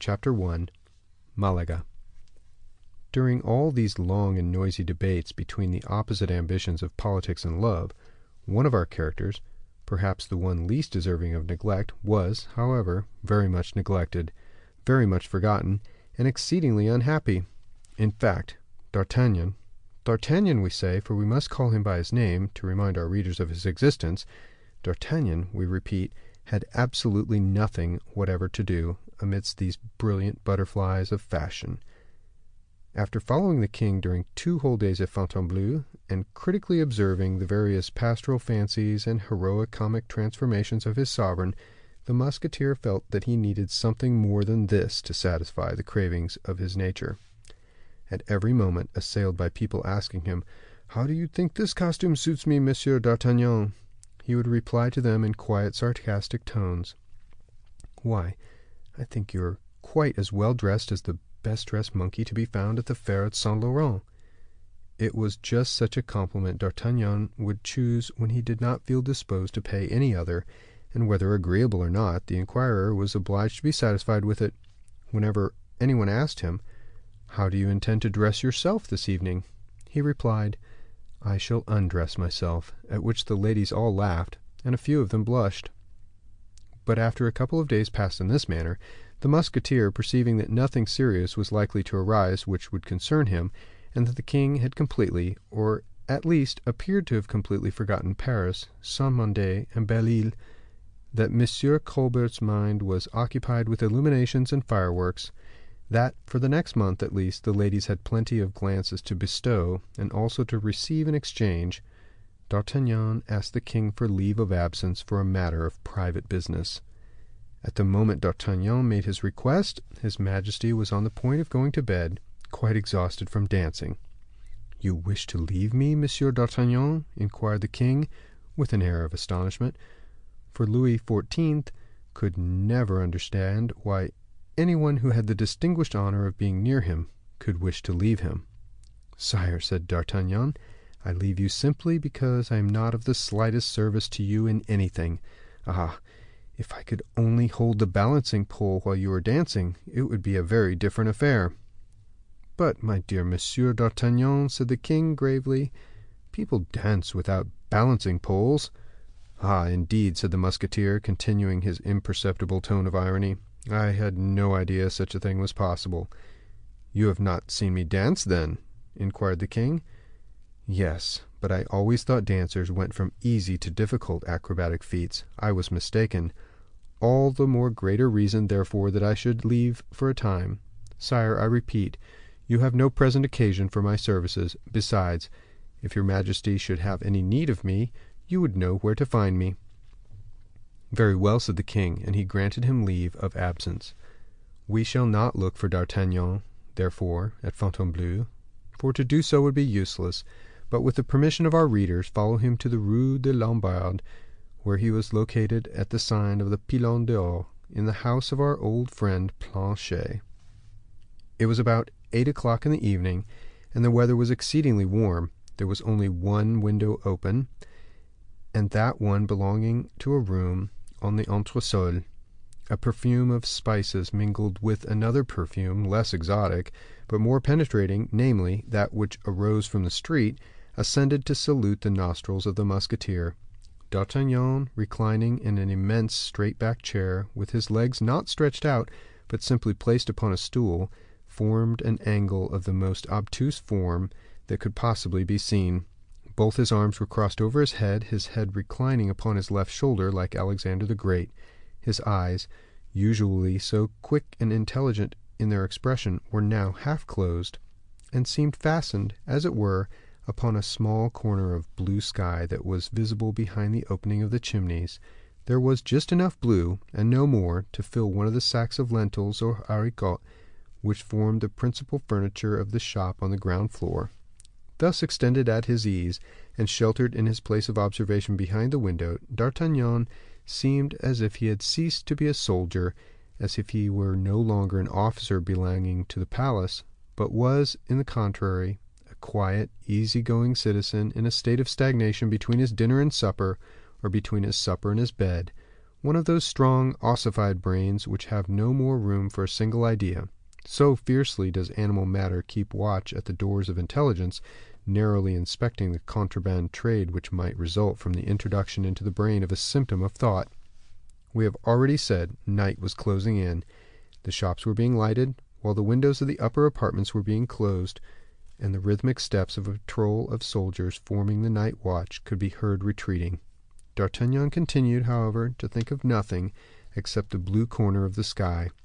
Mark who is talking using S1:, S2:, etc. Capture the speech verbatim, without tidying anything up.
S1: Chapter one. Malaga. During all these long and noisy debates between the opposite ambitions of politics and love, one of our characters, perhaps the one least deserving of neglect, was, however, very much neglected, very much forgotten, and exceedingly unhappy. In fact, D'Artagnan, D'Artagnan we say, for we must call him by his name, to remind our readers of his existence, D'Artagnan, we repeat, had absolutely nothing whatever to do amidst these brilliant butterflies of fashion. After following the king during two whole days at Fontainebleau, and critically observing the various pastoral fancies and heroic comic transformations of his sovereign, the musketeer felt that he needed something more than this to satisfy the cravings of his nature. At every moment assailed by people asking him, "How do you think this costume suits me, Monsieur D'Artagnan?" he would reply to them in quiet, sarcastic tones, "Why, I think you're quite as well dressed as the best-dressed monkey to be found at the fair at Saint Laurent." It was just such a compliment D'Artagnan would choose when he did not feel disposed to pay any other, and whether agreeable or not, the inquirer was obliged to be satisfied with it. Whenever anyone asked him, "How do you intend to dress yourself this evening?" he replied, "I shall undress myself," at which the ladies all laughed, and a few of them blushed. But after a couple of days passed in this manner, the musketeer, perceiving that nothing serious was likely to arise which would concern him, and that the king had completely, or at least appeared to have completely forgotten Paris, Saint-Mandé, and Belle-Isle, that Monsieur Colbert's mind was occupied with illuminations and fireworks, that for the next month at least the ladies had plenty of glances to bestow, and also to receive in exchange, D'Artagnan asked the king for leave of absence for a matter of private business. At the moment D'Artagnan made his request, his Majesty was on the point of going to bed, quite exhausted from dancing. "You wish to leave me, Monsieur D'Artagnan?" inquired the king, with an air of astonishment, for Louis the fourteenth could never understand why anyone who had the distinguished honor of being near him could wish to leave him. "Sire," said D'Artagnan, "I leave you simply because I am not of the slightest service to you in anything. Ah, if I could only hold the balancing pole while you are dancing, it would be a very different affair." "But, my dear Monsieur D'Artagnan," said the king gravely, "people dance without balancing poles." "Ah, indeed," said the musketeer, continuing his imperceptible tone of irony, "I had no idea such a thing was possible." "You have not seen me dance, then?" inquired the king. "Yes, but I always thought dancers went from easy to difficult acrobatic feats. I was mistaken. All the more greater reason, therefore, that I should leave for a time. Sire, I repeat, you have no present occasion for my services. Besides, if your Majesty should have any need of me, you would know where to find me." "Very well," said the king, and he granted him leave of absence. "We shall not look for D'Artagnan, therefore, at Fontainebleau, for to do so would be useless, but with the permission of our readers, follow him to the Rue des Lombards, where he was located at the sign of the Pilon d'Or, in the house of our old friend Planchet. It was about eight o'clock in the evening, and the weather was exceedingly warm. There was only one window open, and that one belonging to a room on the entresol. A perfume of spices mingled with another perfume, less exotic, but more penetrating, namely, that which arose from the street, ascended to salute the nostrils of the musketeer. D'Artagnan, reclining in an immense straight-backed chair, with his legs not stretched out, but simply placed upon a stool, formed an angle of the most obtuse form that could possibly be seen. Both his arms were crossed over his head, his head reclining upon his left shoulder like Alexander the Great. His eyes, usually so quick and intelligent in their expression, were now half closed, and seemed fastened, as it were, upon a small corner of blue sky that was visible behind the opening of the chimneys. There was just enough blue, and no more, to fill one of the sacks of lentils or haricots which formed the principal furniture of the shop on the ground floor. Thus extended at his ease, and sheltered in his place of observation behind the window, D'Artagnan seemed as if he had ceased to be a soldier, as if he were no longer an officer belonging to the palace, but was, in the contrary, a quiet, easy-going citizen in a state of stagnation between his dinner and supper, or between his supper and his bed, one of those strong, ossified brains which have no more room for a single idea. So fiercely does animal matter keep watch at the doors of intelligence, narrowly inspecting the contraband trade which might result from the introduction into the brain of a symptom of thought. We have already said night was closing in. The shops were being lighted, while the windows of the upper apartments were being closed, and the rhythmic steps of a patrol of soldiers forming the night watch could be heard retreating. D'Artagnan continued, however, to think of nothing except the blue corner of the sky,